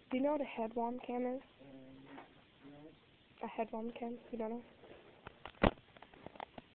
Do you know what a head wom cam is? No. A head wom cam? You don't know?